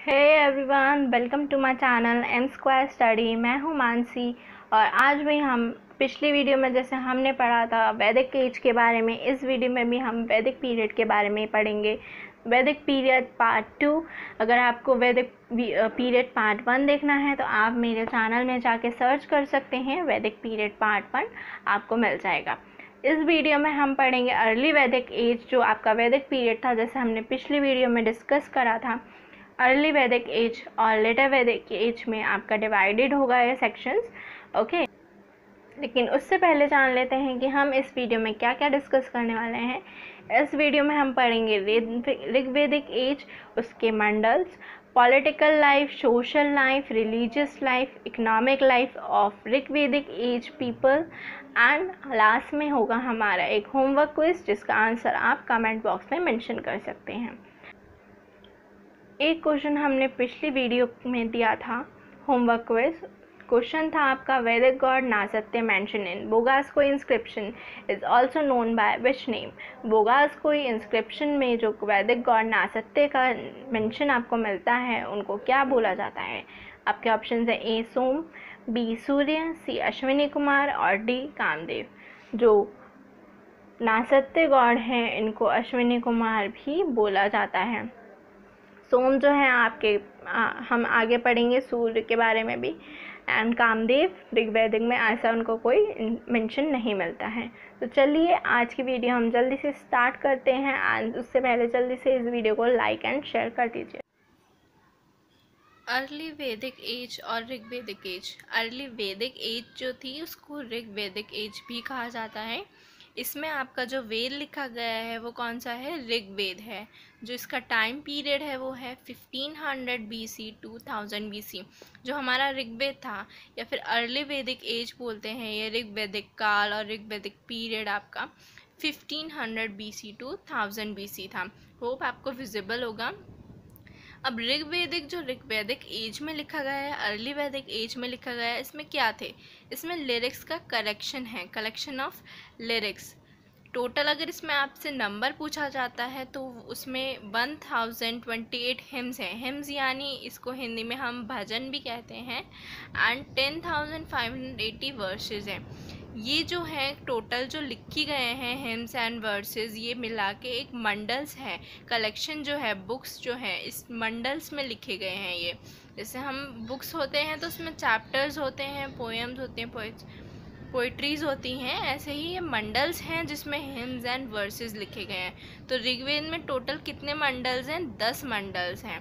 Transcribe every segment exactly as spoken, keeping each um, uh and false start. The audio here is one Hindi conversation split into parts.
Hey everyone, welcome to my channel M square study. मैं हूं मानसी और आज भी हम पिछली वीडियो में जैसे हमने पढ़ा था वैदिक एज के बारे में, इस वीडियो में भी हम वैदिक पीरियड के बारे में पढ़ेंगे। वैदिक पीरियड पार्ट टू। अगर आपको वैदिक पीरियड पार्ट वन देखना है तो आप मेरे चैनल में जाके सर्च कर सकते हैं, वैदिक पीरियड पार्ट वन आपको मिल जाएगा। इस वीडियो में हम पढ़ेंगे अर्ली वैदिक एज, जो आपका वैदिक पीरियड था, जैसे हमने पिछली वीडियो में डिस्कस करा था। अर्ली वैदिक एज और लेटर वैदिक एज में आपका डिवाइडेड होगा ये सेक्शंस, ओके। लेकिन उससे पहले जान लेते हैं कि हम इस वीडियो में क्या क्या डिस्कस करने वाले हैं। इस वीडियो में हम पढ़ेंगे ऋग्वेदिक एज, उसके मंडल्स, political life, social life, religious life, economic life of Rigvedic age people, and last में होगा हमारा एक होमवर्क क्विज जिसका आंसर आप कमेंट बॉक्स में मेंशन कर सकते हैं। एक क्वेश्चन हमने पिछली वीडियो में दिया था, होमवर्क क्विज। क्वेश्चन था आपका, Vedic god Nasatya mention in Bogazkoy inscription is also known by which name. Bogazkoy inscription में जो वैदिक गॉड नासत्य का मेंशन आपको मिलता है उनको क्या बोला जाता है? आपके ऑप्शन है A Soma, B Surya, C Ashwini Kumar और डी कामदेव। जो नासत्य गॉड हैं इनको अश्विनी कुमार भी बोला जाता है। सोम जो है आपके आ, हम आगे पढ़ेंगे सूर्य के बारे में भी, एंड कामदेव ऋग्वेदिक में ऐसा उनको कोई मेंशन नहीं मिलता है। तो चलिए आज की वीडियो हम जल्दी से स्टार्ट करते हैं, एंड उससे पहले जल्दी से इस वीडियो को लाइक एंड शेयर कर दीजिए। अर्ली वैदिक एज और Rigvedic age. Early Vedic age जो थी उसको ऋग्वेदिक एज भी कहा जाता है। इसमें आपका जो वेद लिखा गया है वो कौन सा है? ऋग्वेद है। जो इसका टाइम पीरियड है वो है fifteen hundred BC to thousand BC. जो हमारा ऋग्वेद था या फिर अर्ली वैदिक एज बोलते हैं, ये ऋग्वेदिक काल और ऋग्वेदिक पीरियड आपका fifteen hundred BC to thousand BC था। होप आपको विजिबल होगा। अब ऋग्वेदिक जो ऋग्वेदिक एज में लिखा गया है, अर्ली वैदिक एज में लिखा गया है, इसमें क्या थे? इसमें लिरिक्स का कलेक्शन है, कलेक्शन ऑफ लिरिक्स। टोटल अगर इसमें आपसे नंबर पूछा जाता है तो उसमें one thousand twenty eight hymns हैं। हिम्स यानी इसको हिंदी में हम भजन भी कहते हैं, and ten thousand five hundred eighty verses हैं। ये जो है टोटल जो लिखी गए हैं हिम्स एंड वर्सेस, ये मिला के एक मंडल्स है, कलेक्शन जो है, बुक्स जो है इस मंडल्स में लिखे गए हैं। ये जैसे हम बुक्स होते हैं तो उसमें चैप्टर्स होते हैं, पोएम्स होते हैं, पोइट्स पोइट्रीज होती हैं, ऐसे ही ये मंडल्स हैं जिसमें हिम्स एंड वर्सेस लिखे गए हैं। तो ऋग्वेद में टोटल कितने मंडल्स हैं? दस मंडल्स हैं।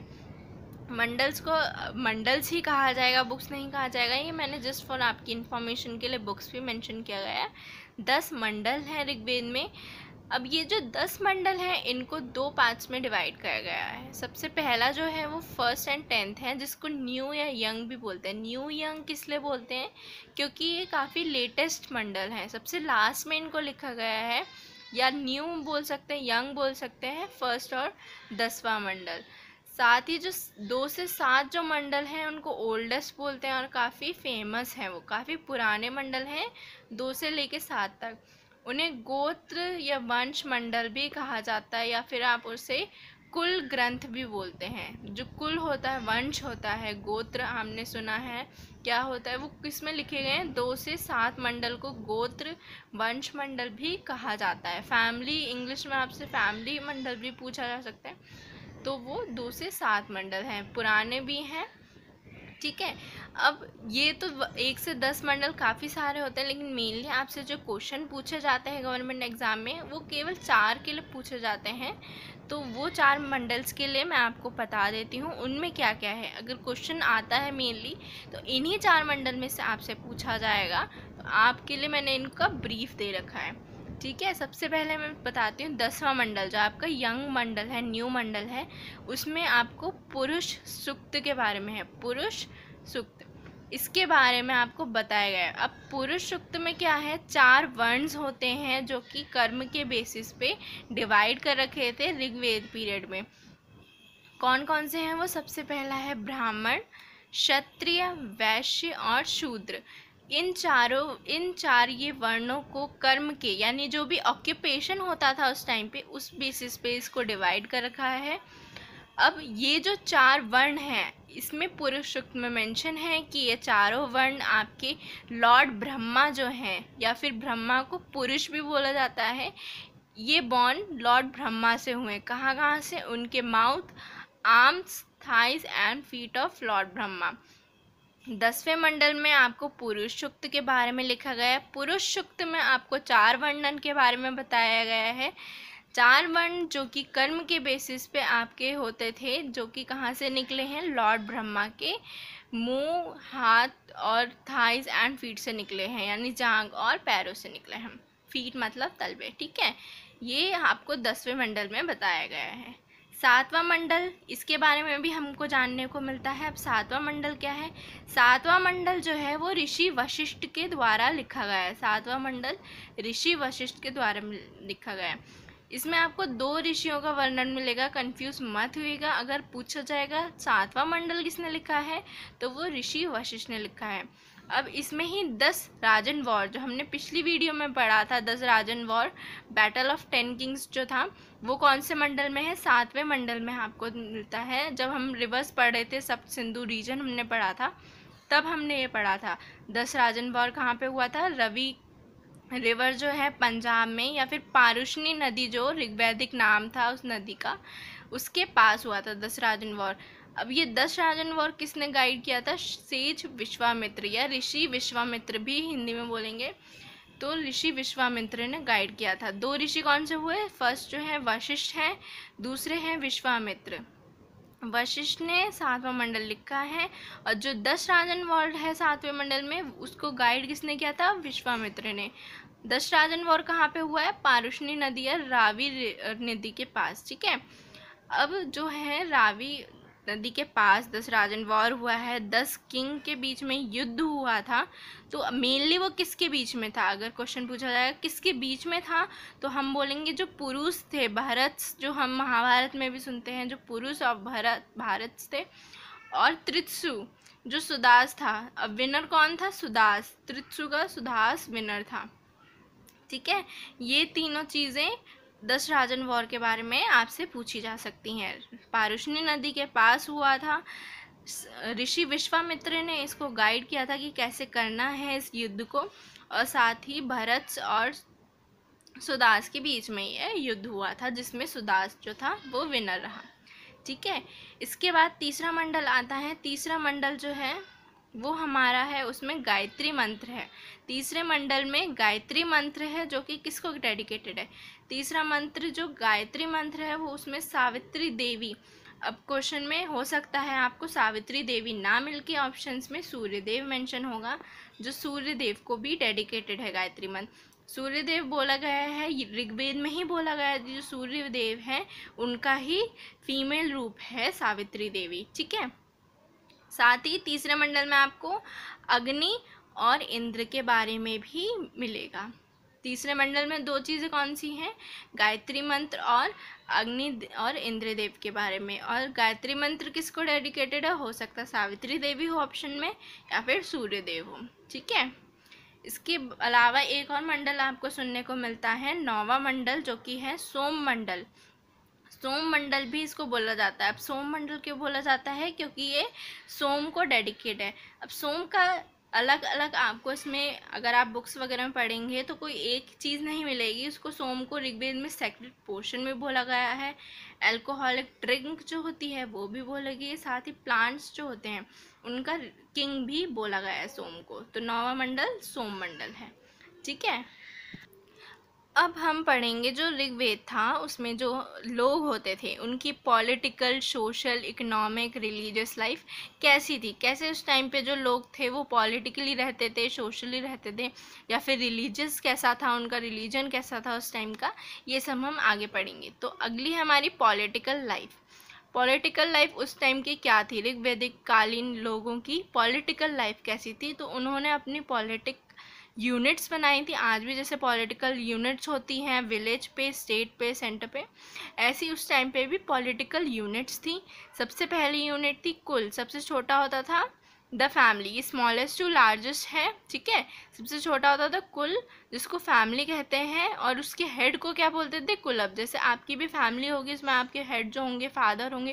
मंडल्स को मंडल्स ही कहा जाएगा, बुक्स नहीं कहा जाएगा। ये मैंने जस्ट फॉर आपकी इन्फॉर्मेशन के लिए बुक्स भी मेंशन किया गया है। दस मंडल हैं ऋग्वेद में। अब ये जो दस मंडल हैं इनको दो पार्ट्स में डिवाइड किया गया है। सबसे पहला जो है वो फर्स्ट एंड टेंथ है, जिसको न्यू या यंग भी बोलते हैं। न्यू यंग किस लिए बोलते हैं? क्योंकि ये काफ़ी लेटेस्ट मंडल हैं, सबसे लास्ट में इनको लिखा गया है, या न्यू बोल सकते हैं, यंग बोल सकते हैं, फर्स्ट और दसवां मंडल। साथ ही जो दो से सात जो मंडल हैं उनको ओल्डेस्ट बोलते हैं और काफ़ी फेमस हैं, वो काफ़ी पुराने मंडल हैं, दो से लेके सात तक। उन्हें गोत्र या वंश मंडल भी कहा जाता है, या फिर आप उसे कुल ग्रंथ भी बोलते हैं। जो कुल होता है, वंश होता है, गोत्र हमने सुना है क्या होता है, वो किस में लिखे गए हैं? दो से सात मंडल को गोत्र वंश मंडल भी कहा जाता है। फैमिली, इंग्लिश में आपसे फैमिली मंडल भी पूछा जा सकता है। तो वो दो से सात मंडल हैं, पुराने भी हैं, ठीक है। अब ये तो एक से दस मंडल काफ़ी सारे होते हैं, लेकिन मेनली आपसे जो क्वेश्चन पूछे जाते हैं गवर्नमेंट एग्ज़ाम में वो केवल चार के लिए पूछे जाते हैं। तो वो चार मंडल्स के लिए मैं आपको बता देती हूँ उनमें क्या क्या है। अगर क्वेश्चन आता है मेनली तो इन्हीं चार मंडल में से आपसे पूछा जाएगा। तो आपके लिए मैंने इनका ब्रीफ दे रखा है, ठीक है। सबसे पहले मैं बताती हूँ दसवां मंडल, जो आपका यंग मंडल है, न्यू मंडल है। उसमें आपको पुरुष सूक्त के बारे में है, पुरुष सूक्त, इसके बारे में आपको बताया गया है। अब पुरुष सूक्त में क्या है? चार वर्ण्स होते हैं जो कि कर्म के बेसिस पे डिवाइड कर रखे थे ऋग्वेद पीरियड में। कौन कौन से हैं वो? सबसे पहला है ब्राह्मण, क्षत्रिय, वैश्य और शूद्र। इन चारों इन चार ये वर्णों को कर्म के, यानी जो भी ऑक्यूपेशन होता था उस टाइम पे, उस बेसिस पे इसको डिवाइड कर रखा है। अब ये जो चार वर्ण हैं इसमें पुरुष सूक्त में मेंशन है कि ये चारों वर्ण आपके लॉर्ड ब्रह्मा जो हैं, या फिर ब्रह्मा को पुरुष भी बोला जाता है, ये बॉर्न लॉर्ड ब्रह्मा से हुए। कहाँ कहाँ से? उनके mouth, arms, thighs and feet of lord Brahma. दसवें मंडल में आपको पुरुष सूक्त के बारे में लिखा गया है। पुरुष सूक्त में आपको चार वर्णन के बारे में बताया गया है। चार वर्ण जो कि कर्म के बेसिस पे आपके होते थे, जो कि कहाँ से निकले हैं? लॉर्ड ब्रह्मा के मुंह, हाथ और थाइज एंड फीट से निकले हैं, यानी जांग और पैरों से निकले हैं। फीट मतलब तलवे, ठीक है। ये आपको दसवें मंडल में बताया गया है। सातवां मंडल, इसके बारे में भी हमको जानने को मिलता है। अब सातवां मंडल क्या है? सातवां मंडल जो है वो ऋषि वशिष्ठ के द्वारा लिखा गया है। सातवां मंडल ऋषि वशिष्ठ के द्वारा लिखा गया है। इसमें आपको दो ऋषियों का वर्णन मिलेगा, कंफ्यूज मत हुइएगा। अगर पूछा जाएगा सातवां मंडल किसने लिखा है, तो वो ऋषि वशिष्ठ ने लिखा है। अब इसमें ही दस राजन वॉर, जो हमने पिछली वीडियो में पढ़ा था, दस राजन war, battle of ten kings जो था, वो कौन से मंडल में है? सातवें मंडल में आपको मिलता है। जब हम रिवर्स पढ़ रहे थे, सप्त सिंधु रीजन हमने पढ़ा था, तब हमने ये पढ़ा था। दस राजन वॉर कहाँ पे हुआ था? रवि रिवर जो है पंजाब में, या फिर पारुष्णी नदी जो ऋग्वैदिक नाम था उस नदी का, उसके पास हुआ था दस राजन वॉर। अब ये दस राजन वॉर किसने गाइड किया था? सेज विश्वामित्र, या ऋषि विश्वामित्र भी हिंदी में बोलेंगे, तो ऋषि विश्वामित्र ने गाइड किया था। दो ऋषि कौन से हुए? फर्स्ट जो है वशिष्ठ है, दूसरे हैं विश्वामित्र। वशिष्ठ ने सातवां मंडल लिखा है, और जो दस राजन वॉर है सातवें मंडल में, उसको गाइड किसने किया था? विश्वामित्र ने। दस राजन वॉर कहाँ पे हुआ है? पारुष्णी नदी या रावी नदी के पास, ठीक है। अब जो है रावी नदी के पास दस राजन वॉर हुआ है, दस किंग के बीच में युद्ध हुआ था। तो मेनली वो किसके बीच में था? अगर क्वेश्चन पूछा जाएगा किसके बीच में था, तो हम बोलेंगे जो पुरुष थे, भरत, जो हम महाभारत में भी सुनते हैं, जो पुरुष और भरत भारत थे, और त्रित्सु जो सुदास था। अब विनर कौन था? सुदास। त्रित्सु का सुदास विनर था, ठीक है। ये तीनों चीज़ें दस राजन वॉर के बारे में आपसे पूछी जा सकती हैं। पारुष्णी नदी के पास हुआ था, ऋषि विश्वामित्र ने इसको गाइड किया था कि कैसे करना है इस युद्ध को, और साथ ही भरत और सुदास के बीच में यह युद्ध हुआ था, जिसमें सुदास जो था वो विनर रहा, ठीक है। इसके बाद तीसरा मंडल आता है। तीसरा मंडल जो है वो हमारा है, उसमें गायत्री मंत्र है। तीसरे मंडल में गायत्री मंत्र है, जो कि किसको डेडिकेटेड है? तीसरा मंत्र जो गायत्री मंत्र है वो उसमें सावित्री देवी, अब क्वेश्चन में हो सकता है आपको सावित्री देवी ना मिल के ऑप्शंस में सूर्यदेव मेंशन होगा, जो सूर्यदेव को भी डेडिकेटेड है गायत्री मंत्र। सूर्यदेव बोला गया है, ऋग्वेद में ही बोला गया है, जो सूर्यदेव है उनका ही फीमेल रूप है सावित्री देवी, ठीक है। साथ ही तीसरे मंडल में आपको अग्नि और इंद्र के बारे में भी मिलेगा। तीसरे मंडल में दो चीज़ें कौन सी हैं? गायत्री मंत्र और अग्नि और इंद्रदेव के बारे में। और गायत्री मंत्र किसको डेडिकेटेड है? हो सकता है सावित्री देवी हो ऑप्शन में, या फिर सूर्यदेव हो, ठीक है। इसके अलावा एक और मंडल आपको सुनने को मिलता है, नौवां मंडल, जो कि है सोम मंडल। सोम मंडल भी इसको बोला जाता है। अब सोम मंडल क्यों बोला जाता है? क्योंकि ये सोम को डेडिकेट है। अब सोम का अलग अलग आपको इसमें अगर आप बुक्स वगैरह में पढ़ेंगे तो कोई एक चीज़ नहीं मिलेगी। उसको सोम को ऋग्वेद में सेक्रेड पोर्शन में बोला गया है। अल्कोहलिक ड्रिंक जो होती है वो भी बोला गई है। साथ ही प्लांट्स जो होते हैं उनका किंग भी बोला गया है सोम को। तो नौवां मंडल सोम मंडल है, ठीक है। अब हम पढ़ेंगे जो ऋग्वेद था उसमें जो लोग होते थे उनकी political, social, economic, religious life कैसी थी, कैसे उस टाइम पे जो लोग थे वो पॉलिटिकली रहते थे, सोशली रहते थे, या फिर रिलीजियस कैसा था, उनका रिलीजन कैसा था उस टाइम का, ये सब हम आगे पढ़ेंगे। तो अगली है हमारी पॉलिटिकल लाइफ। पॉलिटिकल लाइफ उस टाइम की क्या थी? ऋग्वैदिक कालीन लोगों की पॉलिटिकल लाइफ कैसी थी? तो उन्होंने अपनी पॉलिटिक यूनिट्स बनाई थी। आज भी जैसे पॉलिटिकल यूनिट्स होती हैं विलेज पे, स्टेट पे, सेंटर पे, ऐसी उस टाइम पे भी पॉलिटिकल यूनिट्स थी। सबसे पहली यूनिट थी कुल, सबसे छोटा होता था द फैमिली, ये स्मॉलेस्ट टू लार्जेस्ट है, ठीक है। सबसे छोटा होता था कुल, जिसको फैमिली कहते हैं, और उसके हेड को क्या बोलते थे? कुल। अब जैसे आपकी भी फैमिली होगी, इसमें आपके हेड जो होंगे फादर होंगे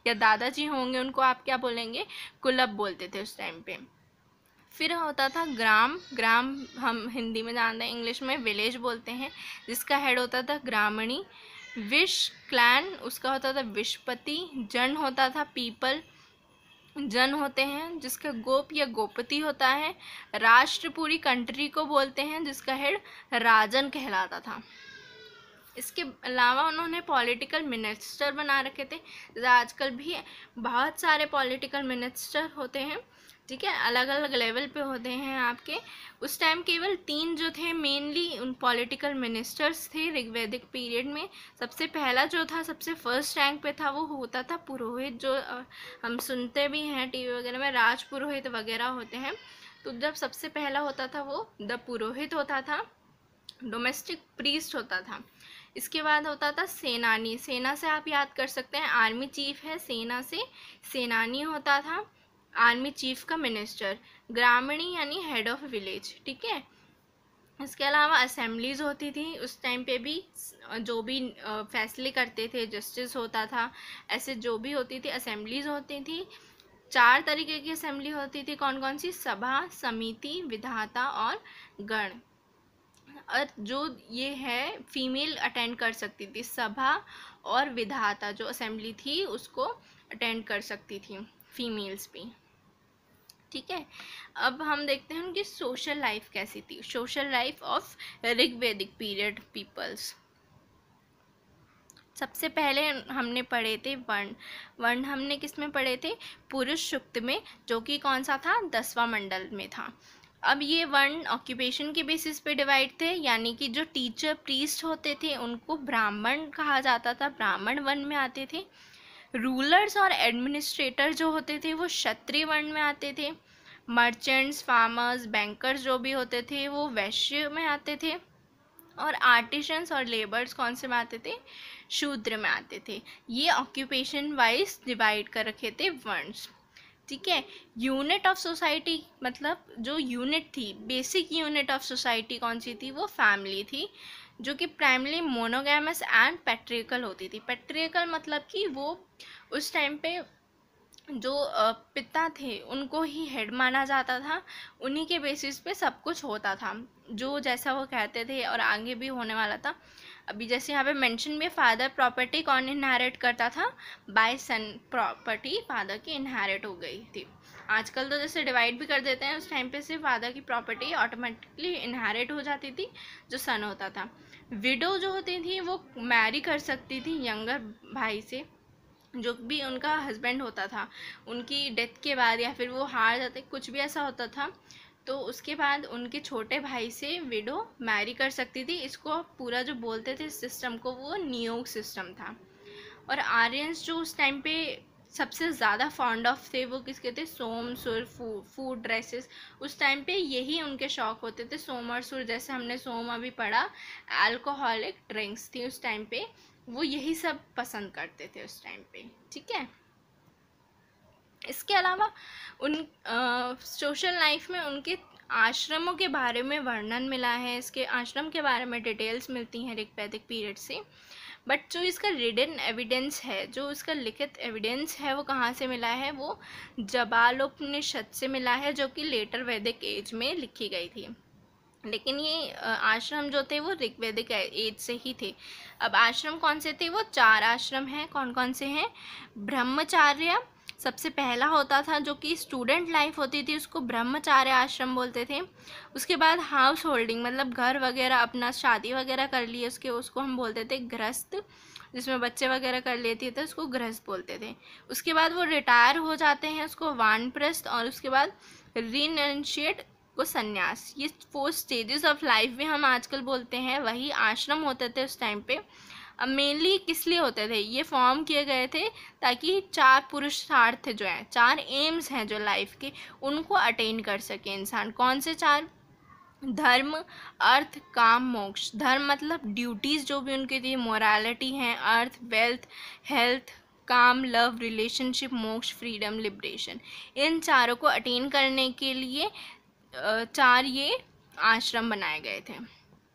या दादाजी होंगे उनको आप क्या बोलेंगे, कुलब बोलते थे उस टाइम पे। फिर होता था ग्राम, ग्राम हम हिंदी में जानते हैं, इंग्लिश में विलेज बोलते हैं, जिसका हेड होता था ग्रामणी। विश क्लैन, उसका होता था विशपति। जन होता था पीपल, जन होते हैं, जिसका गोप या गोपति होता है। राष्ट्र पूरी कंट्री को बोलते हैं, जिसका हेड राजन कहलाता था। इसके अलावा उन्होंने पॉलिटिकल मिनिस्टर बना रखे थे, जैसे आजकल भी बहुत सारे पॉलिटिकल मिनिस्टर होते हैं, ठीक है, अलग अलग लेवल पे होते हैं आपके। उस टाइम केवल तीन जो थे मेनली उन पॉलिटिकल मिनिस्टर्स थे ऋग्वैदिक पीरियड में। सबसे पहला जो था, सबसे फर्स्ट रैंक पे था, वो होता था पुरोहित, जो हम सुनते भी हैं टीवी वगैरह में, राज पुरोहित वगैरह होते हैं। तो जब सबसे पहला होता था वो द पुरोहित होता था, डोमेस्टिक प्रीस्ट होता था। इसके बाद होता था सेनानी, सेना से आप याद कर सकते हैं आर्मी चीफ है, सेना से सेनानी होता था, आर्मी चीफ का मिनिस्टर। ग्रामीणी यानी हेड ऑफ विलेज, ठीक है। इसके अलावा असेंबलीज होती थी उस टाइम पे भी, जो भी फैसले करते थे, जस्टिस होता था, ऐसे जो भी होती थी असेंबलीज होती थी। चार तरीके की असेंबली होती थी, कौन कौन सी, सभा, समिति, विधाता और गण। और जो ये है फीमेल अटेंड कर सकती थी, सभा और विधाता जो असेंबली थी उसको अटेंड कर सकती थी फीमेल्स भी, ठीक है। अब हम देखते हैं उनकी सोशल लाइफ कैसी थी, social life of Rigvedic period peoples. सबसे पहले हमने पढ़े थे वर्ण, वर्ण हमने किस में पढ़े थे, पुरुष सूक्त में, जो कि कौन सा था, दसवां मंडल में था। अब ये वर्ण ऑक्यूपेशन के बेसिस पे डिवाइड थे, यानी कि जो टीचर प्रीस्ट होते थे उनको ब्राह्मण कहा जाता था, ब्राह्मण वर्ण में आते थे। रूलर्स और एडमिनिस्ट्रेटर जो होते थे वो क्षत्रिय वर्ण में आते थे। मर्चेंट्स, फार्मर्स, बैंकर्स जो भी होते थे वो वैश्य में आते थे। और आर्टिशंस और लेबर्स कौन से में आते थे, शूद्र में आते थे। ये ऑक्यूपेशन वाइज डिवाइड कर रखे थे वर्ण्स, ठीक है। यूनिट ऑफ सोसाइटी, मतलब जो यूनिट थी, बेसिक यूनिट ऑफ सोसाइटी कौन सी थी, वो फैमिली थी, जो कि प्राइमरी मोनोगैमस एंड पैट्रियर्कल होती थी। पैट्रियर्कल मतलब कि वो उस टाइम पे जो पिता थे उनको ही हेड माना जाता था, उन्हीं के बेसिस पे सब कुछ होता था, जो जैसा वो कहते थे, और आगे भी होने वाला था। अभी जैसे यहाँ पे मेंशन में फादर प्रॉपर्टी कौन इनहेरिट करता था, बाय सन प्रॉपर्टी फादर की इनहेरिट हो गई थी। आजकल तो जैसे डिवाइड भी कर देते हैं, उस टाइम पे सिर्फ फादर की प्रॉपर्टी ऑटोमेटिकली इनहेरिट हो जाती थी, जो सन होता था। विडो जो होती थी वो मैरी कर सकती थी यंगर भाई से, जो भी उनका हस्बैंड होता था, उनकी डेथ के बाद या फिर वो हार जाते, कुछ भी ऐसा होता था, तो उसके बाद उनके छोटे भाई से विडो मैरी कर सकती थी। इसको पूरा जो बोलते थे सिस्टम को, वो नियोग सिस्टम था। और आर्यंस जो उस टाइम पे सबसे ज़्यादा फॉन्ड ऑफ थे, वो किसके थे, सोम, सुर, फूड फूड ड्रेसेस। उस टाइम पे यही उनके शौक होते थे, सोम और सुर, जैसे हमने सोम अभी पढ़ा, अल्कोहलिक ड्रिंक्स थी उस टाइम पे, वो यही सब पसंद करते थे उस टाइम पे, ठीक है। इसके अलावा उन सोशल लाइफ में उनके आश्रमों के बारे में वर्णन मिला है, इसके आश्रम के बारे में डिटेल्स मिलती हैं ऋग्वैदिक पीरियड से। बट जो इसका रिटन एविडेंस है, जो इसका लिखित एविडेंस है, वो कहाँ से मिला है, वो जबालोपनिषद से मिला है, जो कि लेटर वैदिक एज में लिखी गई थी। लेकिन ये आश्रम जो थे वो ऋग्वैदिक एज से ही थे। अब आश्रम कौन से थे, वो चार आश्रम हैं। कौन कौन से हैं, ब्रह्मचार्य सबसे पहला होता था, जो कि स्टूडेंट लाइफ होती थी, उसको ब्रह्मचार्य आश्रम बोलते थे। उसके बाद हाउस होल्डिंग, मतलब घर वगैरह अपना शादी वगैरह कर लिए उसके, उसको हम बोलते थे गृहस्थ, जिसमें बच्चे वगैरह कर लेती थे उसको गृहस्थ बोलते थे। उसके बाद वो रिटायर हो जाते हैं, उसको वानप्रस्थ, और उसके बाद रिनशिएट को संन्यास। ये फोर स्टेजेस ऑफ लाइफ भी हम आजकल बोलते हैं, वही आश्रम होते थे उस टाइम पे। अब मेनली किस लिए होते थे, ये फॉर्म किए गए थे ताकि चार पुरुषार्थ जो हैं, चार एम्स हैं जो लाइफ के, उनको अटेन कर सके इंसान। कौन से चार, धर्म, अर्थ, काम, मोक्ष। धर्म मतलब ड्यूटीज़ जो भी उनकी थी, मोरालिटी हैं, अर्थ, वेल्थ, हेल्थ, काम, लव, रिलेशनशिप, मोक्ष, फ्रीडम, लिबरेशन। इन चारों को अटेन करने के लिए चार ये आश्रम बनाए गए थे,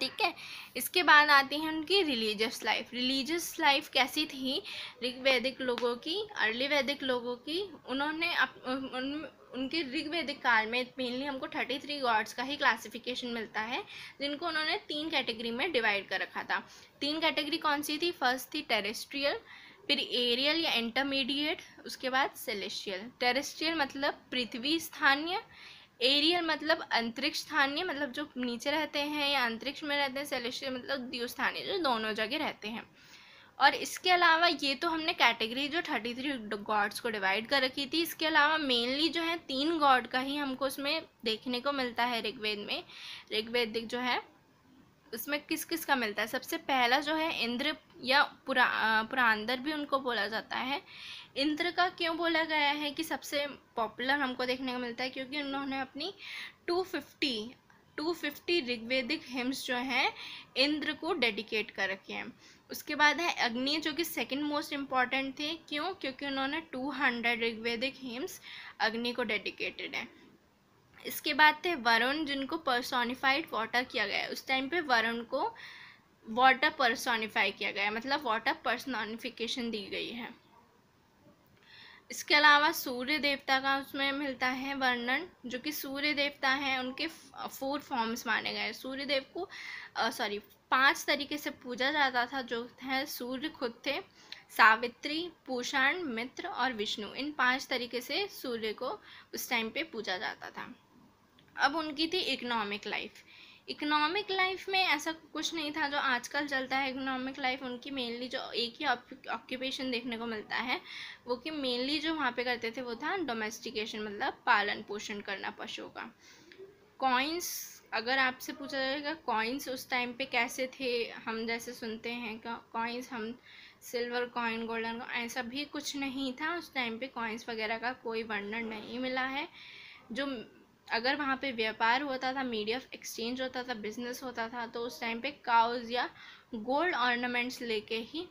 ठीक है। इसके बाद आती है उनकी रिलीजियस लाइफ। रिलीजियस लाइफ कैसी थी ऋग्वैदिक लोगों की, अर्ली वैदिक लोगों की? उन्होंने अप, उन, उनके ऋग्वैदिक काल में मेनली हमको थर्टी थ्री गॉड्स का ही क्लासिफिकेशन मिलता है, जिनको उन्होंने तीन कैटेगरी में डिवाइड कर रखा था। तीन कैटेगरी कौन सी थी? फर्स्ट थी टेरेस्ट्रियल, फिर एरियल या इंटरमीडिएट, उसके बाद सेलेस्टियल। टेरेस्ट्रियल मतलब पृथ्वी स्थानीय, एरियल मतलब अंतरिक्ष स्थानीय, मतलब जो नीचे रहते हैं या अंतरिक्ष में रहते हैं। सेलेस्टियल मतलब द्यू स्थानीय, जो दोनों जगह रहते हैं। और इसके अलावा ये तो हमने कैटेगरी जो थर्टी थ्री गॉड्स को डिवाइड कर रखी थी। इसके अलावा मेनली जो है तीन गॉड का ही हमको उसमें देखने को मिलता है ऋग्वेद में। ऋग्वेदिक जो है उसमें किस किस का मिलता है? सबसे पहला जो है इंद्र या पुरा पुरांदर भी उनको बोला जाता है। इंद्र का क्यों बोला गया है कि सबसे पॉपुलर हमको देखने को मिलता है? क्योंकि उन्होंने अपनी टू फिफ्टी ऋग्वेदिक हिम्स जो हैं इंद्र को डेडिकेट कर रखे हैं। उसके बाद है अग्नि, जो कि सेकंड मोस्ट इम्पॉर्टेंट थे। क्यों? क्योंकि उन्होंने टू हंड्रेड ऋग्वेदिक हिम्स अग्नि को डेडिकेटेड है। इसके बाद थे वरुण, जिनको पर्सोनिफाइड वाटर किया गया है। उस टाइम पे वरुण को वाटर पर्सोनिफाई किया गया है, मतलब वाटर पर्सोनिफिकेशन दी गई है। इसके अलावा सूर्य देवता का उसमें मिलता है वर्णन, जो कि सूर्य देवता हैं, उनके फोर फॉर्म्स माने गए। सूर्य देव को सॉरी पांच तरीके से पूजा जाता था, जो है सूर्य खुद थे, सावित्री, पूषण, मित्र और विष्णु। इन पांच तरीके से सूर्य को उस टाइम पे पूजा जाता था। अब उनकी थी इकोनॉमिक लाइफ। इकोनॉमिक लाइफ में ऐसा कुछ नहीं था जो आजकल चलता है। इकोनॉमिक लाइफ उनकी मेनली जो एक ही ऑक्यूपेशन देखने को मिलता है, वो कि मेनली जो वहाँ पे करते थे वो था डोमेस्टिकेशन, मतलब पालन पोषण करना पशुओं का। कॉइन्स, अगर आपसे पूछा जाएगा कॉइन्स उस टाइम पे कैसे थे, हम जैसे सुनते हैं कॉइन्स हम सिल्वर कॉइन, गोल्डन कॉइन, ऐसा भी कुछ नहीं था उस टाइम पे। कॉइन्स वगैरह का कोई वर्णन नहीं मिला है। जो अगर वहाँ पे व्यापार होता था, मीडिया ऑफ एक्सचेंज होता था, बिजनेस होता था, तो उस टाइम पे काउज या गोल्ड ऑर्नामेंट्स लेके ही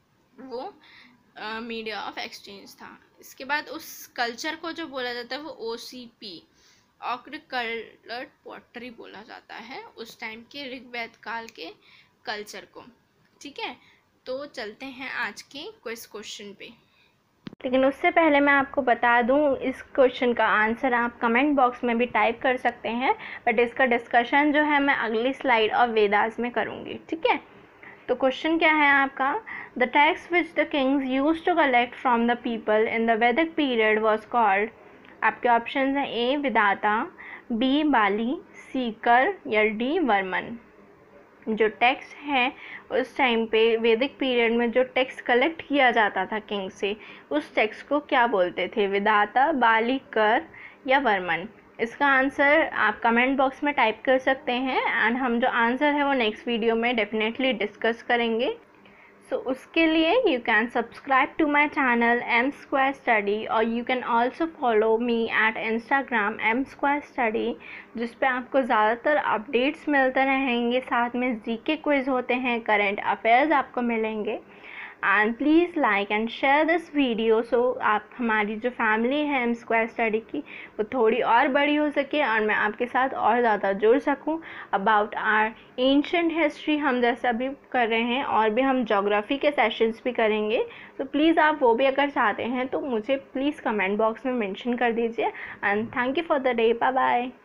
वो मीडिया ऑफ एक्सचेंज था। इसके बाद उस कल्चर को जो बोला जाता है वो ओ सी पी, ऑक्ड कलर्ड पॉटरी बोला जाता है, उस टाइम के ऋग्वेद काल के कल्चर को। ठीक है, तो चलते हैं आज के क्विज क्वेश्चन पे। लेकिन उससे पहले मैं आपको बता दूं, इस क्वेश्चन का आंसर आप कमेंट बॉक्स में भी टाइप कर सकते हैं, बट इसका डिस्कशन जो है मैं अगली स्लाइड और वेदास में करूंगी। ठीक है, तो क्वेश्चन क्या है आपका? The tax which the kings used to collect from the people in the Vedic period was called. आपके ऑप्शन हैं ए विधाता, बी बाली, सी कर या डी वर्मन। जो टैक्स है उस टाइम पे वैदिक पीरियड में जो टैक्स कलेक्ट किया जाता था किंग से, उस टैक्स को क्या बोलते थे? विधाता, बाली, कर या वर्मन। इसका आंसर आप कमेंट बॉक्स में टाइप कर सकते हैं एंड हम जो आंसर है वो नेक्स्ट वीडियो में डेफिनेटली डिस्कस करेंगे। सो so, उसके लिए you can subscribe to my channel M square study, और you can also follow me at Instagram M square study, जिस पे आपको ज़्यादातर अपडेट्स मिलते रहेंगे, साथ में जीके क्विज होते हैं, करंट अफेयर्स आपको मिलेंगे। And please like and share this video, so आप हमारी जो फैमिली है एम स्क्वायर स्टडी की वो थोड़ी और बड़ी हो सके और मैं आपके साथ और ज़्यादा जुड़ सकूं अबाउट आर एंशिएंट हिस्ट्री। हम जैसे अभी कर रहे हैं और भी हम ज्योग्राफी के सेशंस भी करेंगे, तो प्लीज़ आप वो भी अगर चाहते हैं तो मुझे प्लीज़ कमेंट बॉक्स में मेंशन कर दीजिए। And thank you for the day, bye bye.